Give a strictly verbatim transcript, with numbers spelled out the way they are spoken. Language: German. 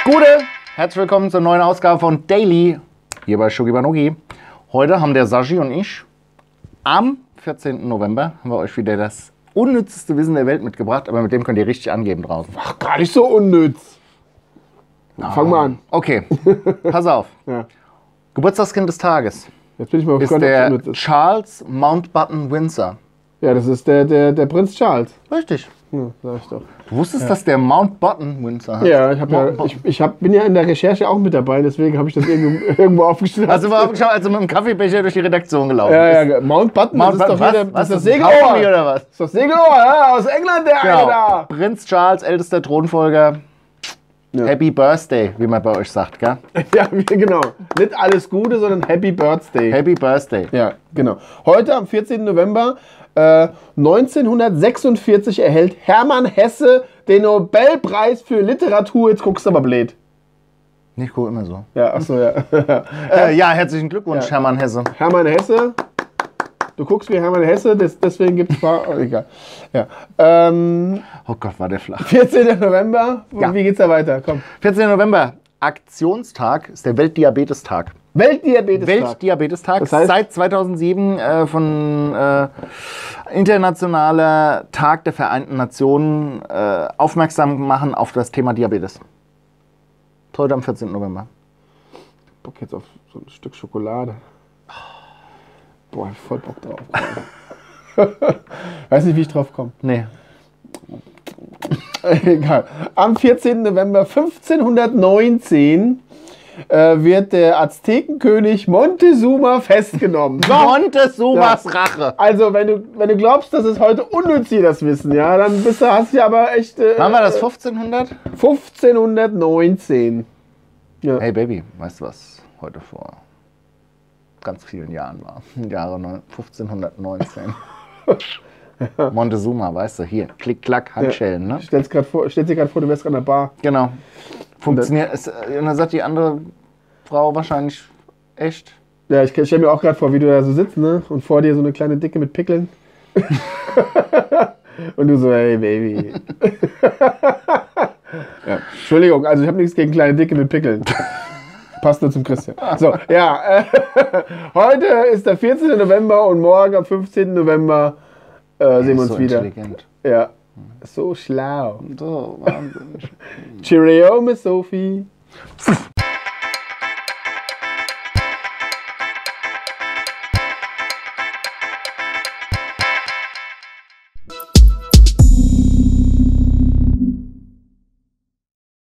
Gute, herzlich willkommen zur neuen Ausgabe von Daily, hier bei Shugi Banogi. Heute haben der Sashi und ich am vierzehnten November haben wir euch wieder das unnützeste Wissen der Welt mitgebracht, aber mit dem könnt ihr richtig angeben draußen. Ach, gar nicht so unnütz. Ah. Fang mal an. Okay, pass auf. Ja. Geburtstagskind des Tages Jetzt bin ich mal ist gespannt, der ob es unnütz ist. Charles Mountbatten Windsor. Ja, das ist der, der, der Prinz Charles. Richtig. Ja, sag ich doch. Du wusstest, ja. dass der Mountbatten Windsor hat? Ja, ich, hab ja, ich, ich hab, bin ja in der Recherche auch mit dabei, deswegen habe ich das irgendwo, irgendwo aufgeschrieben. Hast du mal aufgeschaut, als du mit dem Kaffeebecher durch die Redaktion gelaufen Ja, bist? ja, Mountbatten, Mount das ist doch was? hier der, was? das ist das das Segelohr. Oder was? Das ist das Segelohr, ja, aus England, der Genau. eine da. Prinz Charles, ältester Thronfolger. Ja. Happy Birthday, wie man bei euch sagt, gell? Ja, genau. Nicht alles Gute, sondern Happy Birthday. Happy Birthday. Ja, genau. Heute am vierzehnten November äh, neunzehnhundertsechsundvierzig erhält Hermann Hesse den Nobelpreis für Literatur. Jetzt guckst du aber blöd. Nicht cool, immer so. Ja, achso, ja. Äh, ja, herzlichen Glückwunsch, Ja. Hermann Hesse. Hermann Hesse. Du guckst wie Hermann Hesse, das, deswegen gibt es paar. Oh, egal. Ja. Ähm, Oh Gott, war der flach. vierzehnten November. Ja. Wie geht's da weiter? Komm. vierzehnten November, Aktionstag, ist der Weltdiabetestag. Weltdiabetestag. Weltdiabetestag, Das heißt- seit zweitausendsieben äh, von äh, Internationaler Tag der Vereinten Nationen äh, aufmerksam machen auf das Thema Diabetes. Heute am vierzehnten November. Bock jetzt auf so ein Stück Schokolade. Boah, hab ich voll Bock drauf. Weiß nicht, wie ich drauf komme. Nee. Egal. Am vierzehnten November fünfzehnhundertneunzehn äh, wird der Aztekenkönig Montezuma festgenommen. So. Montezumas Rache. Also, wenn du, wenn du glaubst, dass es heute unnütz hier das Wissen, ja, dann bist du, hast du aber echt. Äh, Wann war das? fünfzehnhundert? fünfzehnhundertneunzehn. Ja. Hey Baby, weißt du, was heute vor ganz vielen Jahren war? Jahre neun- fünfzehnhundertneunzehn. Montezuma, weißt du, hier, klick, klack, Handschellen, ne? Stell's grad vor, stell dir gerade vor, du wärst an der Bar. Genau. Funktioniert, es, und dann sagt die andere Frau wahrscheinlich echt. Ja, ich stell mir auch gerade vor, wie du da so sitzt, ne? Und vor dir so eine kleine Dicke mit Pickeln. Und du so, hey Baby. Ja. Entschuldigung, also ich habe nichts gegen kleine Dicke mit Pickeln. Passt nur zum Christian. So, ja. Äh, heute ist der vierzehnten November und morgen am fünfzehnten November äh, sehen wir uns so wieder. Intelligent. Ja. So schlau. So, wahnsinnig. Cheerio, Miss Sophie.